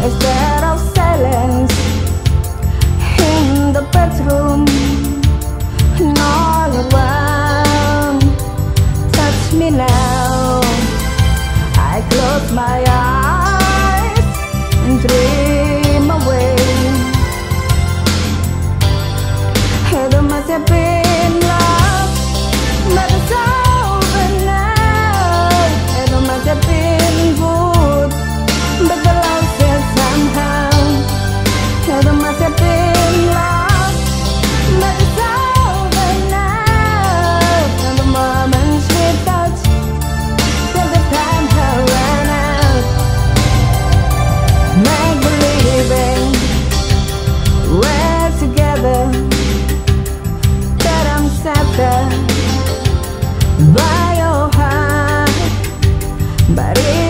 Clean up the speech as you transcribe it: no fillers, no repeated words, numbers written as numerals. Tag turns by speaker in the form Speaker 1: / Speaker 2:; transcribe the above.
Speaker 1: instead of silence in the bedroom and all around. Touch me now. I close my eyes and dream away. There must have been love, but it's over now. There must have been good, but the love says somehow. There must have been love, but it's over now. And the moments we touch, till the time has run out. Make believing we're together, that I'm shattered by your heart, but